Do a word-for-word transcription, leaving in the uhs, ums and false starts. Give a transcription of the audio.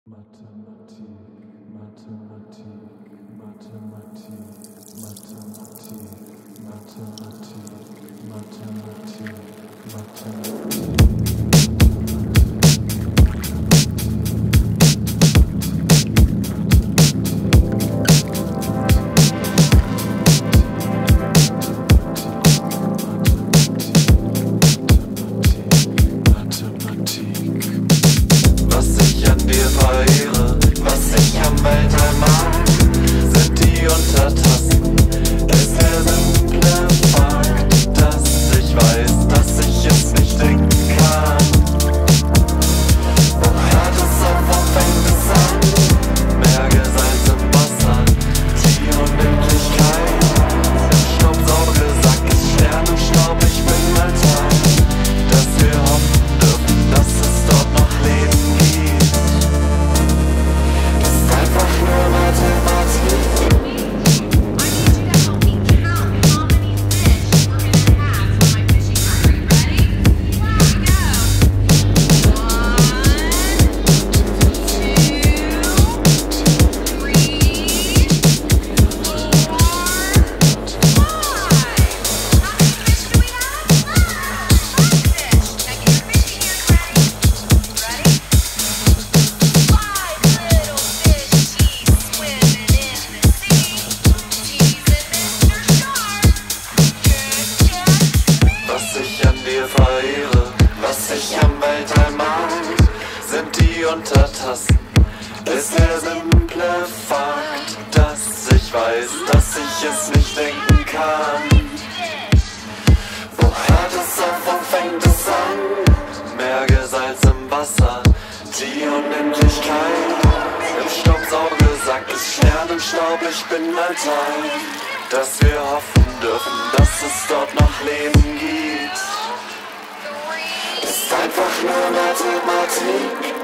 Mathematik, Mathematik, Mathematik, Mathematik, Mathematik, Mathematik, Mathematik. Was ich am Weltall mag, sind die Untertassen. Ist der simple Fakt, dass ich weiß, dass ich es nicht denken kann. Wo hört es auf, wo fängt es an? Berge, Salz im Wasser, die Unendlichkeit. Im Staubsaugersack ist Sternenstaub, ich bin ein Teil. Dass wir hoffen dürfen, dass es dort noch Leben gibt. Ist einfach nur Mathematik.